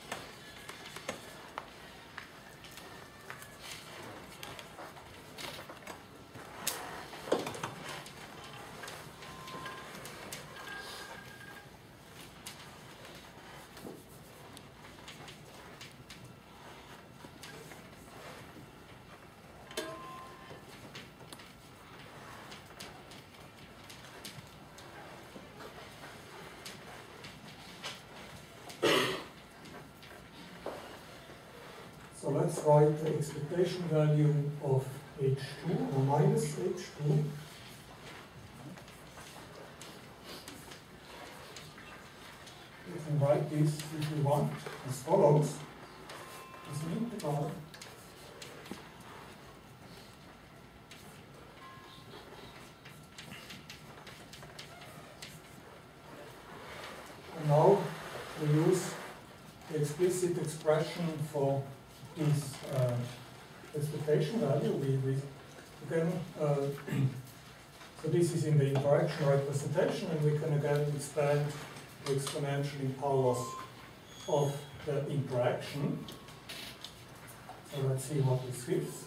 So let's write the expectation value of H2 or minus H2. You can write this if you want as follows. As an integral and now we use the explicit expression for this expectation value. We again, so this is in the interaction representation, and we can again expand the exponential powers of the interaction. So let's see what this gives.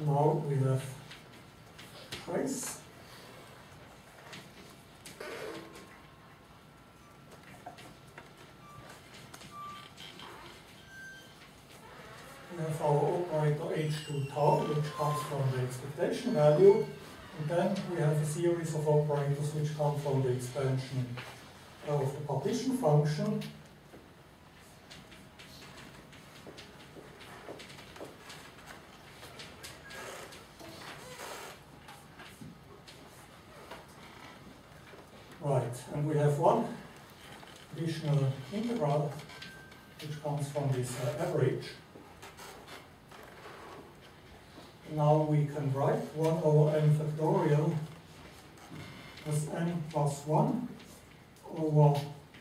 Now we have trace. We have our operator h2 tau, which comes from the expectation value, and then we have a series of operators which come from the expansion of the partition function. Right, and we have one additional integral which comes from this average. Now we can write 1 over n factorial as n plus 1 over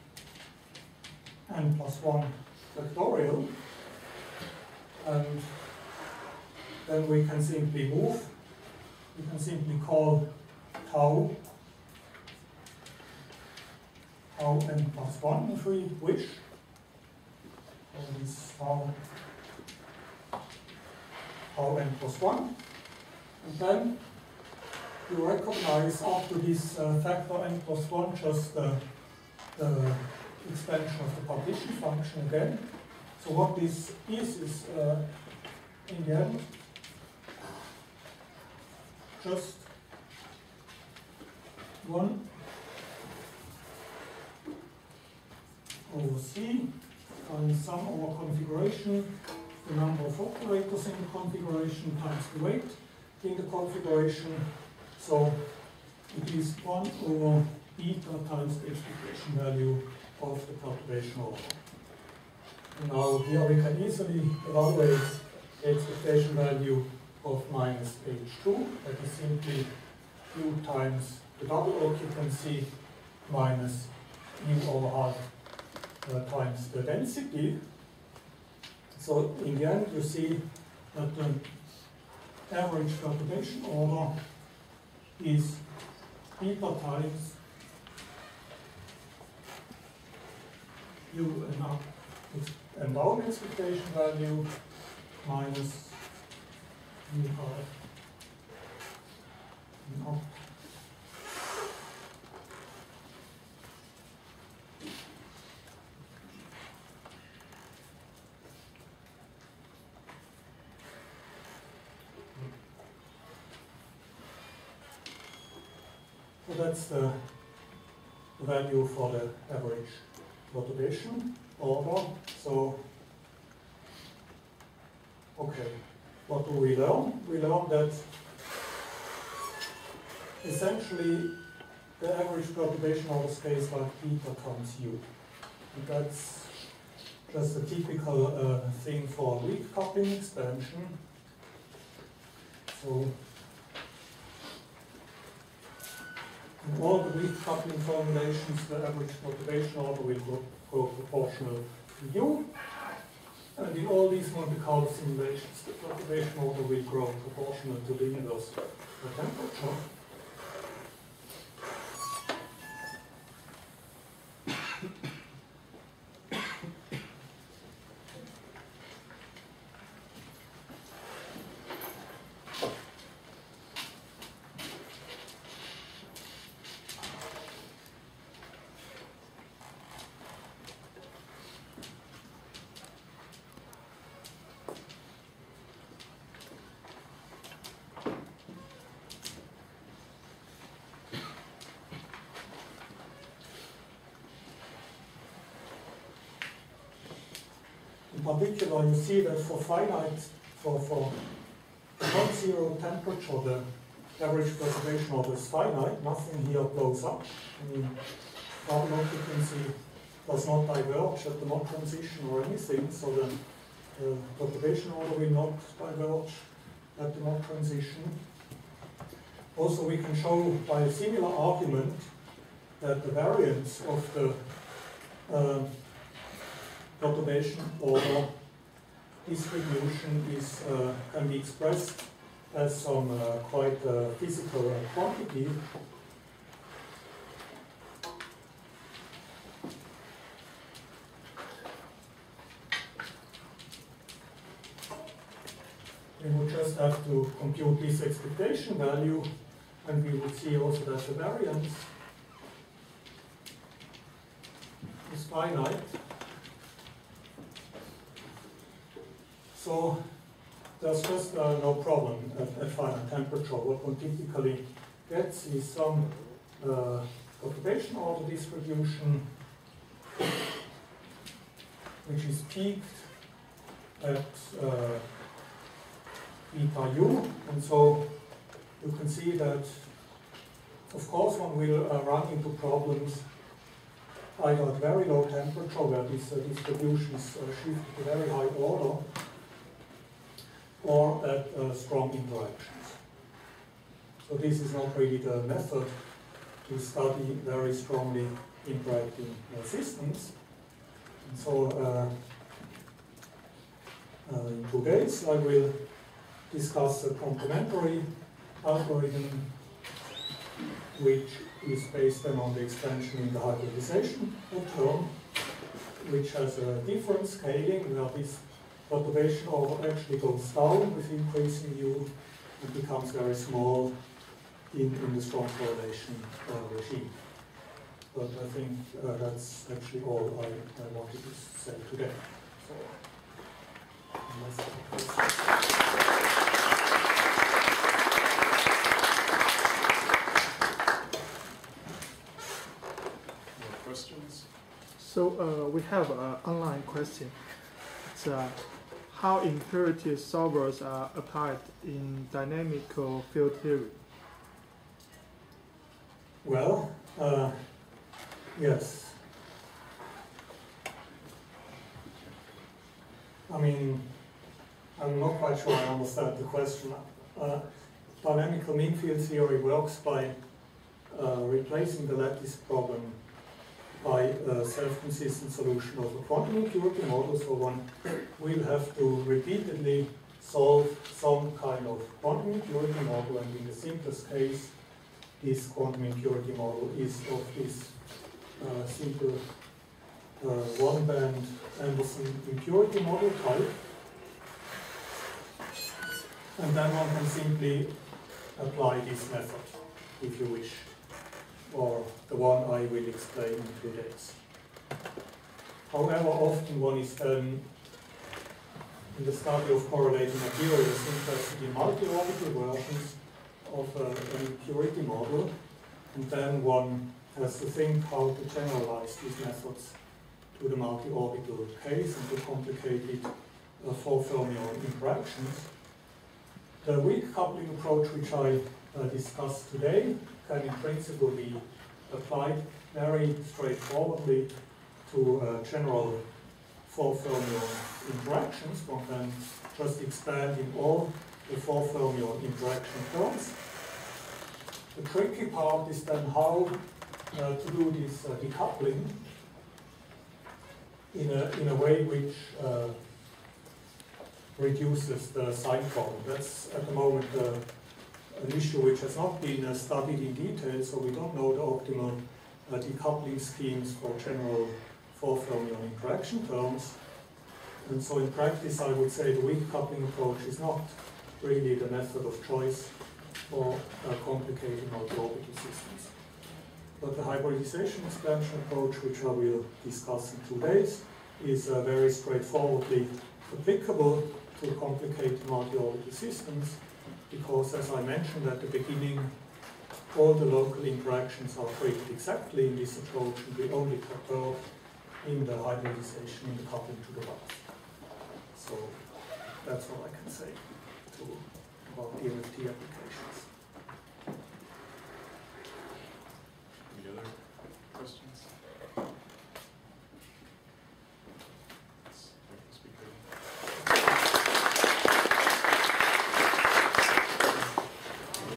n plus 1 factorial, and then we can simply move. We can simply call tau n plus 1 if we wish. So this tau n plus 1. And then you recognize after this factor n plus 1 just the expansion of the partition function again. So what this is in the end just 1 over C times sum over configuration, the number of operators in the configuration times the weight in the configuration. So it is 1 over beta times the expectation value of the perturbation order. Now here we can easily evaluate the expectation value of minus H2, that is simply U times the double occupancy minus U over half times the density. So in the end you see that the average perturbation order is beta times U and up and down expectation value minus U half and up. So that's the value for the average perturbation order. So, okay, what do we learn? We learn that essentially the average perturbation order stays like beta times U. And that's just a typical thing for weak coupling expansion. So, in all the weak coupling formulations, the average perturbation order will go proportional to U. And in all these Monte Carlo simulations, the perturbation order will grow proportional to the inverse of the temperature. In particular, you see that for finite, for non-zero temperature, the average perturbation order is finite. Nothing here blows up. I mean, carbon occupancy does not diverge at the mod transition or anything, so the perturbation order will not diverge at the mod transition. Also, we can show by a similar argument that the variance of the perturbation order distribution is can be expressed as some quite physical quantity. we would just have to compute this expectation value, and we would see also that the variance is finite. So there's just no problem at finite temperature. What one typically gets is some perturbation order distribution which is peaked at beta u, and so you can see that, of course, one will run into problems either at very low temperature, where this distribution is shifted to very high order, or at strong interactions. So this is not really the method to study very strongly interacting systems. And so in 2 days I will discuss a complementary algorithm which is based then on the expansion in the hybridization term, which has a different scaling where this perturbation order actually goes down with increasing u and becomes very small in the strong correlation regime. But I think that's actually all I wanted to say today. So, More questions? So we have an online question. It's how impurity solvers are applied in dynamical field theory. well, yes. I mean, I'm not quite sure I understand the question. Dynamical mean field theory works by replacing the lattice problem by a self-consistent solution of a quantum impurity model. So one will have to repeatedly solve some kind of quantum impurity model, and in the simplest case, this quantum impurity model is of this simple one-band Anderson impurity model type. And then one can simply apply this method, if you wish, or the one I will explain in 2 days. However, often one is then, in the study of correlating materials, interested in multi-orbital versions of an impurity model, and then one has to think how to generalize these methods to the multi-orbital case and to complicated for fermion interactions. The weak coupling approach, which I discussed today, can in principle be applied very straightforwardly to general four fermion interactions. One can just expand in all the four fermion interaction terms. The tricky part is then how to do this decoupling in a way which reduces the sign problem. That's at the moment an issue which has not been studied in detail, so we don't know the optimal decoupling schemes for general four fermion interaction terms. And so in practice, I would say the weak coupling approach is not really the method of choice for complicated multi-orbital systems. But the hybridization expansion approach, which I will discuss in 2 days, is very straightforwardly applicable to complicated multi-orbital systems, because, as I mentioned at the beginning, all the local interactions are treated exactly in this approach, and we only perturb in the hybridization, in the coupling to the right. So that's all I can say about the MFT applications. Any other